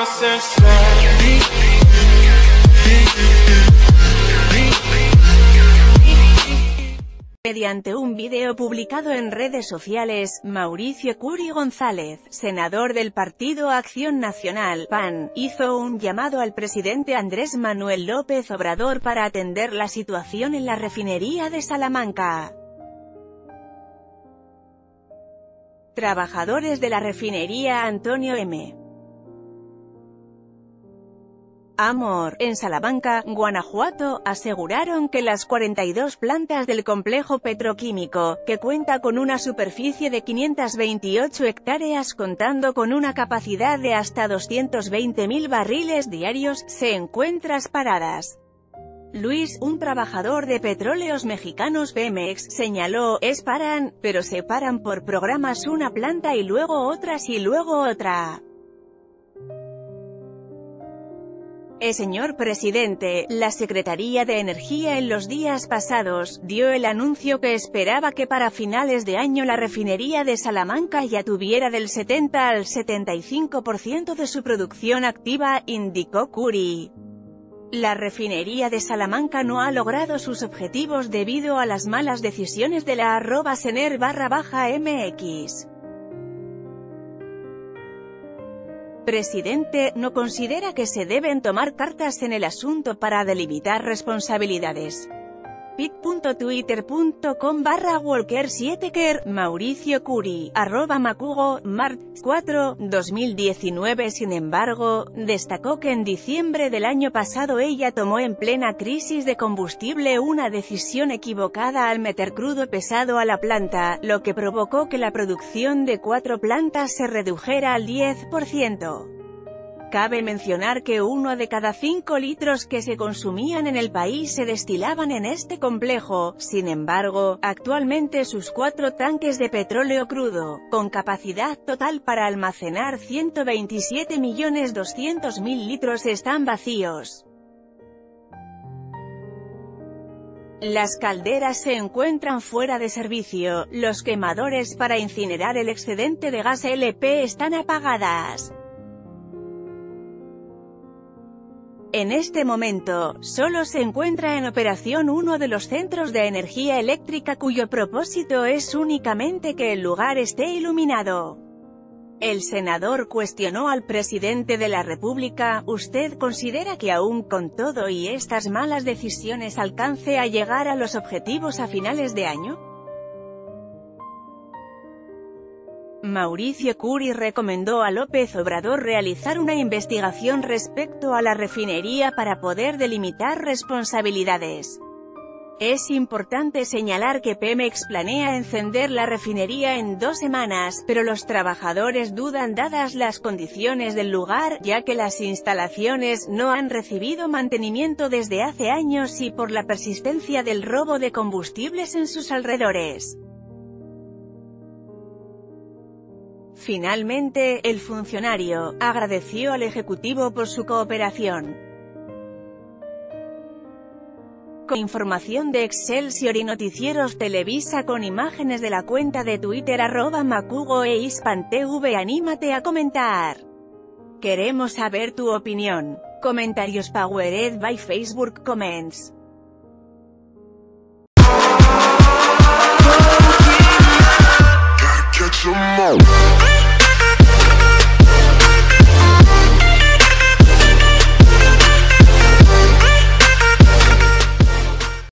Mediante un video publicado en redes sociales, Mauricio Curi González, senador del Partido Acción Nacional, PAN, hizo un llamado al presidente Andrés Manuel López Obrador para atender la situación en la refinería de Salamanca. Trabajadores de la refinería Antonio M. Amor, en Salamanca, Guanajuato, aseguraron que las 42 plantas del complejo petroquímico, que cuenta con una superficie de 528 hectáreas contando con una capacidad de hasta 220.000 barriles diarios, se encuentran paradas. Luis, un trabajador de Petróleos Mexicanos Pemex, señaló, paran, pero se paran por programas, una planta y luego otras y luego otra. Señor presidente, la Secretaría de Energía en los días pasados, dio el anuncio que esperaba que para finales de año la refinería de Salamanca ya tuviera del 70 al 75% de su producción activa, indicó Curi. La refinería de Salamanca no ha logrado sus objetivos debido a las malas decisiones de la @sener_mx. Presidente, ¿no considera que se deben tomar cartas en el asunto para delimitar responsabilidades? pit.twitter.com/walker7ker, Mauricio Curi, @macugo, mart. 4, 2019. Sin embargo, destacó que en diciembre del año pasado ella tomó en plena crisis de combustible una decisión equivocada al meter crudo pesado a la planta, lo que provocó que la producción de 4 plantas se redujera al 10%. Cabe mencionar que 1 de cada 5 litros que se consumían en el país se destilaban en este complejo. Sin embargo, actualmente sus 4 tanques de petróleo crudo, con capacidad total para almacenar 127.200.000 litros, están vacíos. Las calderas se encuentran fuera de servicio, los quemadores para incinerar el excedente de gas LP están apagadas. En este momento, solo se encuentra en operación uno de los centros de energía eléctrica cuyo propósito es únicamente que el lugar esté iluminado. El senador cuestionó al presidente de la República: ¿usted considera que aún con todo y estas malas decisiones alcance a llegar a los objetivos a finales de año? Mauricio Curi recomendó a López Obrador realizar una investigación respecto a la refinería para poder delimitar responsabilidades. Es importante señalar que Pemex planea encender la refinería en 2 semanas, pero los trabajadores dudan dadas las condiciones del lugar, ya que las instalaciones no han recibido mantenimiento desde hace años y por la persistencia del robo de combustibles en sus alrededores. Finalmente, el funcionario agradeció al Ejecutivo por su cooperación. Con información de Excelsior y Noticieros Televisa con imágenes de la cuenta de Twitter @macugo e hispantv. Anímate a comentar. Queremos saber tu opinión. Comentarios powered by Facebook Comments. Catch 'em all.